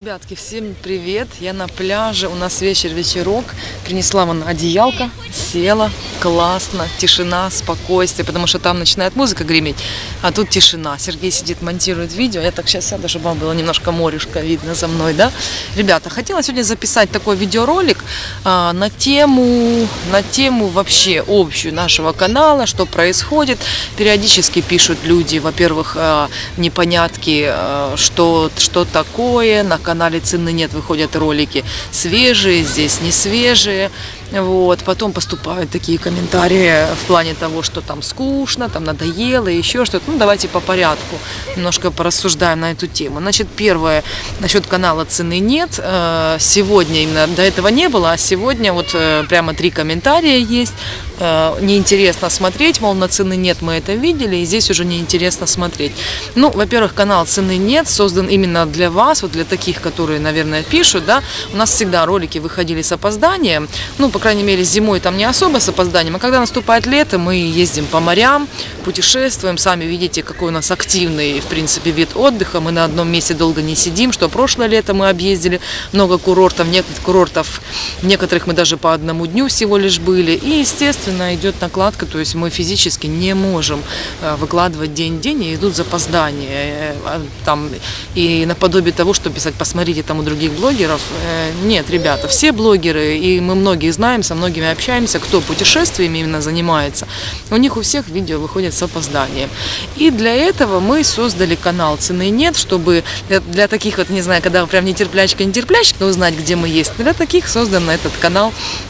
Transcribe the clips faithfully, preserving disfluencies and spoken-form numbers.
Ребятки, всем привет! Я на пляже, у нас вечер-вечерок. Принесла вон одеялко, села, классно, тишина, спокойствие, потому что там начинает музыка греметь, а тут тишина. Сергей сидит, монтирует видео. Я так сейчас сяду, чтобы вам было немножко морешко видно за мной, да? Ребята, хотела сегодня записать такой видеоролик а, на тему, на тему вообще общую нашего канала, что происходит. Периодически пишут люди, во-первых, а, непонятки, а, что, что такое, на канале канале «Цены нет» выходят ролики свежие, здесь не свежие. Вот. Потом поступают такие комментарии в плане того, что там скучно, там надоело, еще что-то. Ну, давайте по порядку немножко порассуждаем на эту тему. Значит, первое, насчет канала «Цены нет». Сегодня именно до этого не было, а сегодня вот прямо три комментария есть. Неинтересно смотреть, мол, на «Цены нет» мы это видели, и здесь уже неинтересно смотреть. Ну, во-первых, канал «Цены нет» создан именно для вас, вот для таких, которые, наверное, пишут, да. У нас всегда ролики выходили с опозданием, ну, по крайней мере, зимой там не особо с опозданием, а когда наступает лето, мы ездим по морям, путешествуем, сами видите, какой у нас активный, в принципе, вид отдыха, мы на одном месте долго не сидим, что прошлое лето мы объездили много курортов, некоторых курортов, некоторых мы даже по одному дню всего лишь были, и, естественно, идет накладка, то есть мы физически не можем выкладывать день в день, и идут запоздания, там, и наподобие того, что писать, посмотрите там у других блогеров, нет, ребята, все блогеры, и мы многие знаем, со многими общаемся, кто путешествиями именно занимается, у них у всех видео выходят с опозданием. И для этого мы создали канал «Цены нет», чтобы для таких вот, не знаю, когда прям нетерплячка, нетерплячка, но узнать, где мы есть, для таких создан этот канал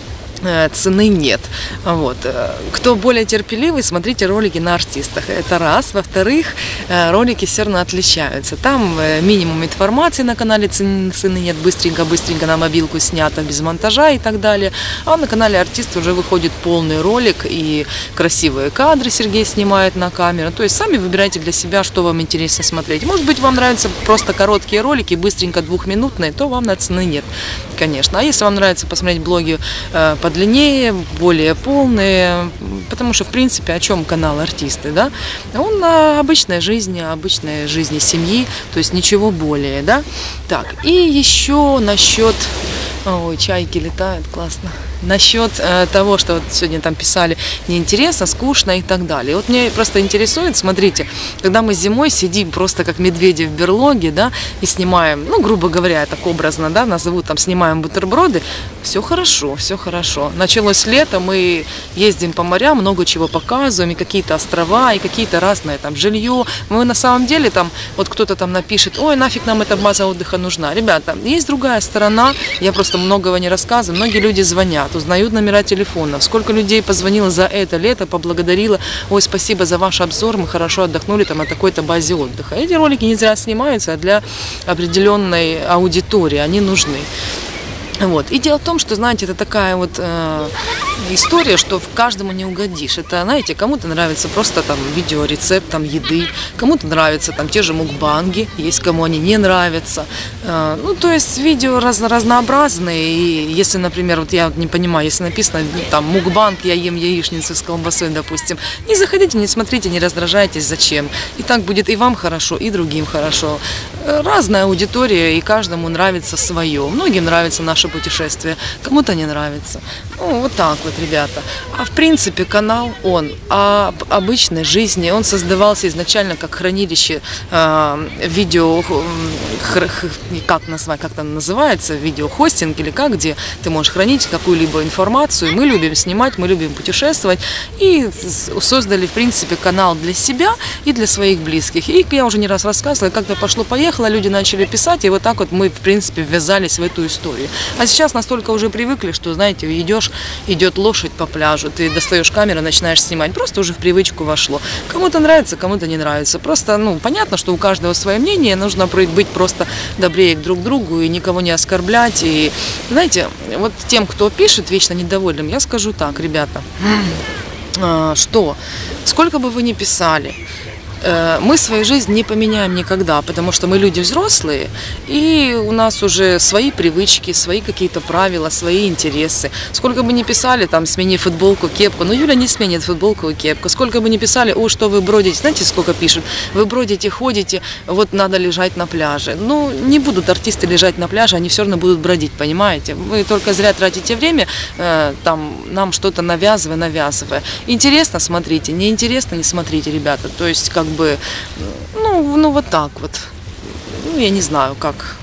«Цены нет». Вот. Кто более терпеливый, смотрите ролики на артистах. Это раз. Во-вторых, ролики все равно отличаются. Там минимум информации на канале «Цены нет», быстренько-быстренько на мобилку снято, без монтажа и так далее. А на канале артиста уже выходит полный ролик и красивые кадры Сергей снимает на камеру. То есть сами выбирайте для себя, что вам интересно смотреть. Может быть, вам нравятся просто короткие ролики, быстренько двухминутные, то вам на «Цены нет», конечно. А если вам нравится посмотреть блоги под длиннее, более полные, потому что, в принципе, о чем канал артисты, да? Он о обычной жизни, о обычной жизни семьи, то есть ничего более, да? Так, и еще насчет... Ой, чайки летают, классно. Насчет э, того, что вот сегодня там писали неинтересно, скучно и так далее. Вот мне просто интересует, смотрите, когда мы зимой сидим просто как медведи в берлоге, да, и снимаем, ну, грубо говоря, так образно, да, назову там, снимаем бутерброды, все хорошо, все хорошо. Началось лето, мы ездим по морям, много чего показываем, и какие-то острова, и какие-то разные там жилье. Мы на самом деле там, вот кто-то там напишет, ой, нафиг нам эта база отдыха нужна. Ребята, есть другая сторона, я просто многого не рассказываю, многие люди звонят, узнают номера телефонов. Сколько людей позвонило за это лето, поблагодарила, ой, спасибо за ваш обзор, мы хорошо отдохнули там на такой-то базе отдыха. Эти ролики не зря снимаются, а для определенной аудитории они нужны. Вот. И дело в том, что, знаете, это такая вот э, история, что в каждому не угодишь. Это, знаете, кому-то нравится просто там видеорецепт там, еды, кому-то нравятся там те же мукбанги, есть кому они не нравятся. Э, ну, то есть видео раз, разнообразные. И если, например, вот я вот не понимаю, если написано там мукбанг, я ем яичницу с колбасой, допустим, не заходите, не смотрите, не раздражайтесь, зачем. И так будет и вам хорошо, и другим хорошо. Разная аудитория, и каждому нравится свое. Многим нравится наше путешествие, кому-то не нравится. Ну, вот так вот, ребята. А в принципе канал, он об обычной жизни, он создавался изначально как хранилище э, видео, х, х, как назвать, как там называется, видеохостинг или как, где ты можешь хранить какую-либо информацию. Мы любим снимать, мы любим путешествовать и создали, в принципе, канал для себя и для своих близких. И я уже не раз рассказывала, как-то пошло-поехало, люди начали писать, и вот так вот мы, в принципе, ввязались в эту историю. А сейчас настолько уже привыкли, что, знаете, идешь, идет лошадь по пляжу, ты достаешь камеру, начинаешь снимать, просто уже в привычку вошло. Кому-то нравится, кому-то не нравится. Просто, ну, понятно, что у каждого свое мнение, нужно быть просто добрее друг к другу и никого не оскорблять. И, знаете, вот тем, кто пишет вечно недовольным, я скажу так, ребята, что сколько бы вы ни писали, Мы свою жизнь не поменяем никогда, потому что мы люди взрослые, и у нас уже свои привычки, свои какие-то правила, свои интересы. Сколько бы ни писали, там, смени футболку, кепку, но Юля не сменит футболку и кепку. Сколько бы ни писали, о, что вы бродите, знаете, сколько пишут? Вы бродите, ходите, вот надо лежать на пляже. Ну, не будут артисты лежать на пляже, они все равно будут бродить, понимаете? Вы только зря тратите время, там, нам что-то навязывая, навязывая. Интересно, смотрите, неинтересно, не смотрите, ребята. То есть, как бы, ну, ну вот так вот. Ну, я не знаю, как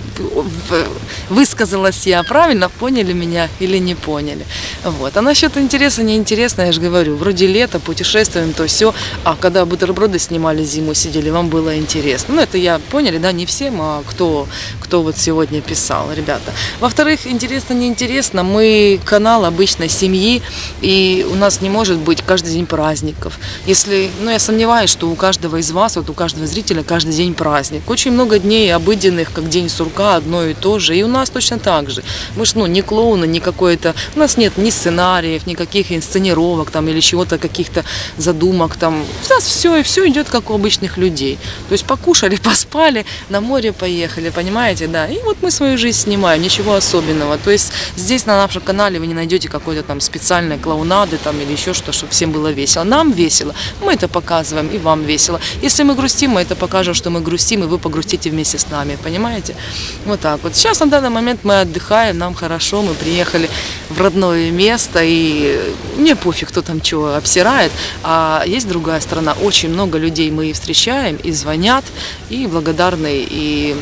высказалась я правильно, поняли меня или не поняли. Вот. А насчет интереса, неинтересно, я же говорю, вроде лето, путешествуем, то все. А когда бутерброды снимали зиму, сидели, вам было интересно. Ну, это я, поняли, да, не всем, а кто, кто вот сегодня писал, ребята. Во-вторых, интересно, неинтересно, мы канал обычной семьи, и у нас не может быть каждый день праздников. Если, ну, я сомневаюсь, что у каждого из вас, вот у каждого зрителя каждый день праздник. Очень много дней обыденных, как день сурка, одно и то же. И у нас точно так же. Мы же, ну, не клоуны, не какой-то... У нас нет ни сценариев, никаких инсценировок там или чего-то, каких-то задумок там. У нас все, и все идет как у обычных людей. То есть покушали, поспали, на море поехали, понимаете, да. И вот мы свою жизнь снимаем, ничего особенного. То есть здесь на нашем канале вы не найдете какой-то там специальной клоунады там или еще что, чтобы всем было весело. Нам весело, мы это показываем, и вам весело. Если мы грустим, мы это покажем, что мы грустим, и вы погрустите вместе с нами, понимаете? Вот так вот. Сейчас на данный момент мы отдыхаем, нам хорошо, мы приехали в родное место, и мне пофиг, кто там что обсирает, а есть другая сторона. Очень много людей мы и встречаем, и звонят, и благодарны, и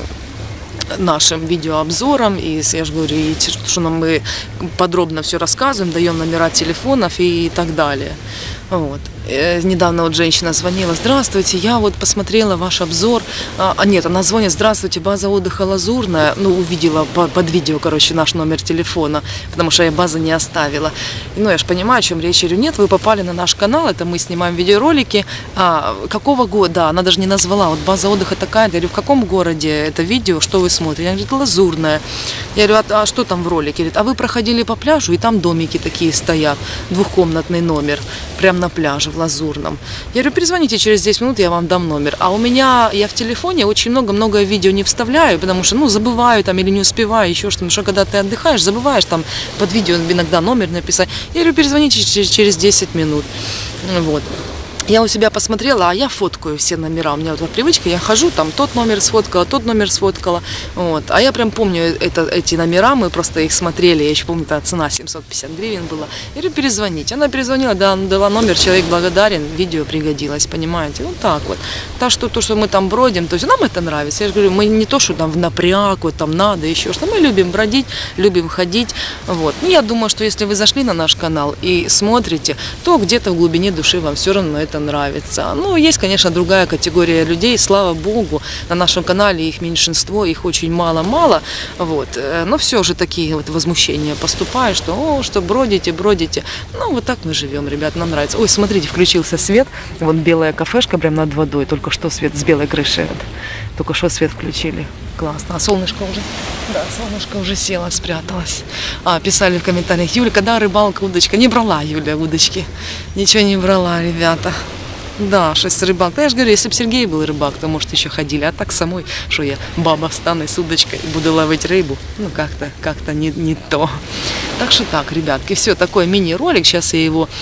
нашим видеообзорам, и, я же говорю, и что нам мы подробно все рассказываем, даем номера телефонов и так далее. Вот. Недавно вот женщина звонила: здравствуйте, я вот посмотрела ваш обзор, а нет, она звонит: здравствуйте, база отдыха Лазурная, ну, увидела под видео, короче, наш номер телефона, потому что я базы не оставила. Ну, я же понимаю, о чем речь. Я говорю: нет, вы попали на наш канал, это мы снимаем видеоролики. А, какого года? Да, она даже не назвала, вот база отдыха такая. Я говорю: в каком городе это видео, что вы смотрите? Она говорит: Лазурная. Я говорю: а, а что там в ролике? Говорит: а вы проходили по пляжу, и там домики такие стоят, двухкомнатный номер, прям на пляже в Лазурном. Я говорю: перезвоните через десять минут, я вам дам номер. А у меня, я в телефоне очень много-много видео не вставляю, потому что, ну, забываю там или не успеваю, еще что-то. Потому что когда ты отдыхаешь, забываешь там под видео иногда номер написать. Я говорю: перезвоните через десять минут. Вот. Я у себя посмотрела, а я фоткаю все номера. У меня вот привычка, я хожу, там тот номер сфоткала, тот номер сфоткала. Вот. А я прям помню это, эти номера, мы просто их смотрели. Я еще помню, та цена семьсот пятьдесят гривен была. Я говорю: перезвонить. Она перезвонила, да, дала номер, человек благодарен, видео пригодилось, понимаете. Вот так вот. Так что то, что мы там бродим, то есть нам это нравится. Я же говорю, мы не то, что там в напряг, вот там надо, еще что. Мы любим бродить, любим ходить. Вот. Ну, я думаю, что если вы зашли на наш канал и смотрите, то где-то в глубине души вам все равно это нравится. Ну, есть, конечно, другая категория людей, слава богу, на нашем канале их меньшинство, их очень мало-мало, вот, но все же такие вот возмущения поступают, что, о, что бродите, бродите. Ну, вот так мы живем, ребят, нам нравится. Ой, смотрите, включился свет, вот белая кафешка прям над водой, только что свет с белой крыши, вот. Только что свет включили. Классно. А солнышко уже? Да, солнышко уже село, спряталось. А, писали в комментариях: Юля, когда рыбалка, удочка? Не брала Юля удочки. Ничего не брала, ребята. Да, шесть рыбак. Да, я же говорю, если бы Сергей был рыбак, то, может, еще ходили. А так самой, что я баба встану с удочкой и буду ловить рыбу. Ну, как-то как-то не, не то. Так что так, ребятки, все, такой мини-ролик. Сейчас я его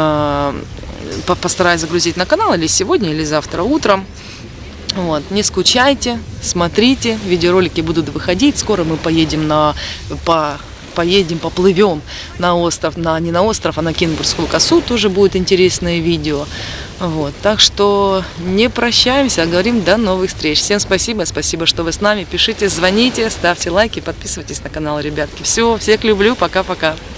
э, постараюсь загрузить на канал или сегодня, или завтра утром. Вот, не скучайте, смотрите, видеоролики будут выходить. Скоро мы поедем на... по поедем, поплывем на остров, на, не на остров, а на Кенигсбургскую косу, тоже будет интересное видео. Вот, так что не прощаемся, а говорим до новых встреч. Всем спасибо, спасибо, что вы с нами. Пишите, звоните, ставьте лайки, подписывайтесь на канал, ребятки. Все, всех люблю, пока-пока.